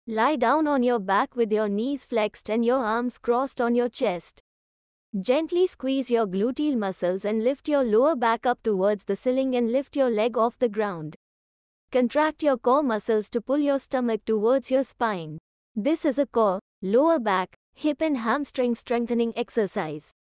Lie down on your back with your knees flexed and your arms crossed on your chest. Gently squeeze your gluteal muscles and lift your lower back up towards the ceiling and lift your leg off the ground. Contract your core muscles to pull your stomach towards your spine. This is a core, lower back, hip and hamstring strengthening exercise.